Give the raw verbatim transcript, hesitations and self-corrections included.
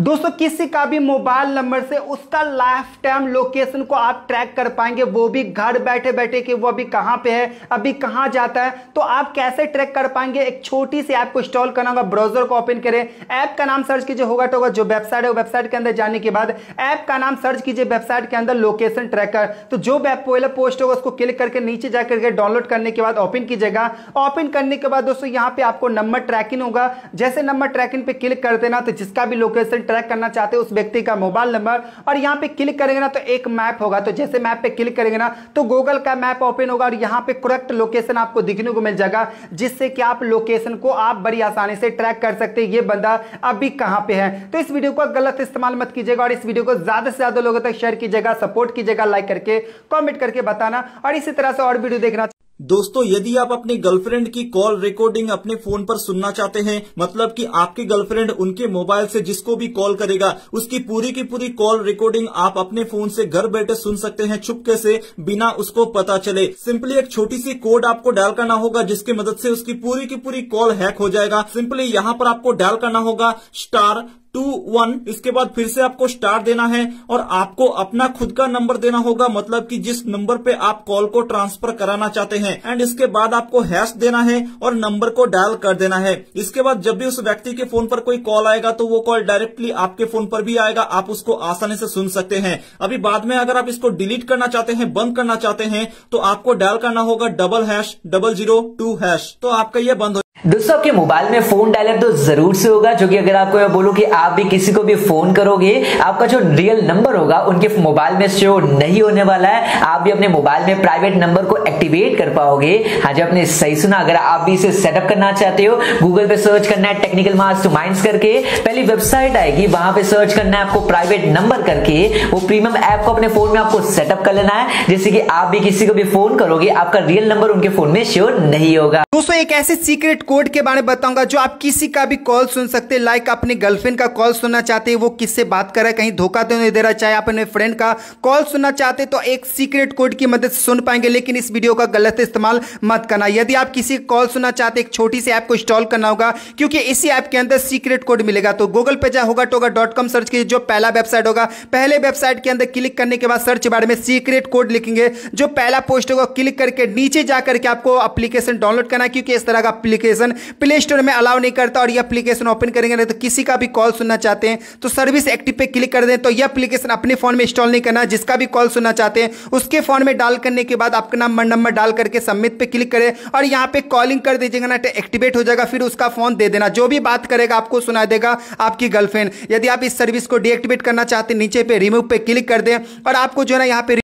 दोस्तों किसी का भी मोबाइल नंबर से उसका लाइफ टाइम लोकेशन को आप ट्रैक कर पाएंगे, वो भी घर बैठे बैठे कि वो अभी कहां पे है, अभी कहां जाता है। तो आप कैसे ट्रैक कर पाएंगे? एक छोटी सी ऐप को इंस्टॉल करना होगा, ब्राउजर को ओपन करें, ऐप का नाम सर्च कीजिए, होगा तो होगा जो वेबसाइट है वो वेबसाइट के अंदर जाने के बाद ऐप का नाम सर्च कीजिए, वेबसाइट के अंदर लोकेशन ट्रैकर। तो जो वेब पहले पोस्ट होगा उसको क्लिक करके नीचे जाकर के डाउनलोड करने के बाद ओपन कीजिएगा। ओपन करने के बाद दोस्तों यहाँ पे आपको नंबर ट्रैकिंग होगा, जैसे नंबर ट्रैकिंग पे क्लिक कर देना तो जिसका भी लोकेशन ट्रैक करना चाहते हैं उस व्यक्ति का मोबाइल नंबर, और यहां पे क्लिक करेंगे ना तो एक मैप होगा। तो जैसे मैप पे क्लिक करेंगे ना तो गूगल का मैप ओपन होगा और यहां पे करेक्ट लोकेशन आपको दिखने को मिल जाएगा, जिससे कि आप लोकेशन को आप बड़ी आसानी से ट्रैक कर सकते हैं ये बंदा अभी कहां पे है। तो इस वीडियो को गलत इस्तेमाल मत कीजिएगा और इस वीडियो को ज्यादा से ज्यादा लोगों तक शेयर कीजिएगा, सपोर्ट कीजिएगा, लाइक करके कमेंट करके बताना, और इसी तरह से और वीडियो देखना। दोस्तों, यदि आप अपनी गर्लफ्रेंड की कॉल रिकॉर्डिंग अपने फोन पर सुनना चाहते हैं, मतलब कि आपकी गर्लफ्रेंड उनके मोबाइल से जिसको भी कॉल करेगा उसकी पूरी की पूरी कॉल रिकॉर्डिंग आप अपने फोन से घर बैठे सुन सकते हैं, चुपके से, बिना उसको पता चले। सिंपली एक छोटी सी कोड आपको डायल करना होगा जिसकी मदद से उसकी पूरी की पूरी कॉल हैक हो जाएगा। सिंपली यहां पर आपको डायल करना होगा स्टार टू वन, इसके बाद फिर से आपको स्टार देना है और आपको अपना खुद का नंबर देना होगा, मतलब कि जिस नंबर पे आप कॉल को ट्रांसफर कराना चाहते हैं, एंड इसके बाद आपको हैश देना है और नंबर को डायल कर देना है। इसके बाद जब भी उस व्यक्ति के फोन पर कोई कॉल आएगा तो वो कॉल डायरेक्टली आपके फोन पर भी आएगा, आप उसको आसानी से सुन सकते हैं। अभी बाद में अगर आप इसको डिलीट करना चाहते हैं, बंद करना चाहते हैं, तो आपको डायल करना होगा double hash double zero two hash, तो आपका ये बंद हो। दोस्तों, आपके मोबाइल में फोन डायलर तो जरूर से होगा, जो कि अगर आपको मैं बोलूं कि आप भी किसी को भी फोन करोगे, आपका जो रियल नंबर होगा उनके मोबाइल में शो नहीं होने वाला है। आप भी अपने मोबाइल में प्राइवेट नंबर को एक्टिवेट कर पाओगे। हाँ जी, आपने सही सुना। अगर आप भी इसे सेटअप करना चाहते हो, गूगल पे सर्च करना है टेक्निकल मास्टरमाइंड्स करके, पहली वेबसाइट आएगी, वहां पे सर्च करना है आपको प्राइवेट नंबर करके, वो प्रीमियम ऐप को अपने फोन में आपको सेटअप कर लेना है, जिससे कि आप भी किसी को भी फोन करोगे आपका रियल नंबर उनके फोन में शो नहीं होगा। दोस्तों, एक ऐसे सीक्रेट कोड के बारे में बताऊंगा जो आप किसी का भी कॉल सुन सकते हैं। लाइक अपनी गर्लफ्रेंड का कॉल सुनना चाहते हैं, वो किससे बात कर रहा है, कहीं धोखा तो नहीं दे रहा, चाहे आप अपने फ्रेंड का कॉल सुनना चाहते हैं तो एक सीक्रेट कोड की मदद से सुन पाएंगे। लेकिन इस वीडियो का गलत इस्तेमाल मत करना। यदि आप किसी कॉल सुनना चाहते हैं, एक छोटी सी ऐप को इंस्टॉल करना होगा, क्योंकि इसी ऐप के अंदर सीक्रेट कोड मिलेगा। तो गूगल पे जा होगा टोगा डॉट कॉम सर्च कीजिए, जो पहला वेबसाइट होगा, पहले वेबसाइट के अंदर क्लिक करने के बाद सर्च बार में सीक्रेट कोड लिखेंगे, जो पहला पोस्ट होगा क्लिक करके नीचे जाकर के आपको एप्लीकेशन डाउनलोड करना है, क्योंकि इस तरह का एप्लीकेशन प्ले स्टोर में अलाउ नहीं करता। और ये एप्लीकेशन ओपन करेंगे नहीं तो किसी का भी कॉल सुनना चाहते हैं तो सर्विस एक्टिव पे क्लिक कर दें, तो ये एप्लीकेशन अपने फोन में इंस्टॉल नहीं करना। जिसका भी कॉल सुनना चाहते हैं उसके फोन में डाल करने के बाद आपका नाम नंबर डाल करके सबमिट पे क्लिक करें और यहां पे कॉलिंग कर दीजिएगा ना, एक्टिवेट हो जाएगा। फिर उसका फोन दे देना, जो भी बात करेगा आपको सुना देगा आपकी गर्लफ्रेंड। यदि आप इस सर्विस को डीएक्टिवेट करना चाहते हैं, नीचे पे रिमूव पे क्लिक कर दें और आपको जो है ना यहाँ पे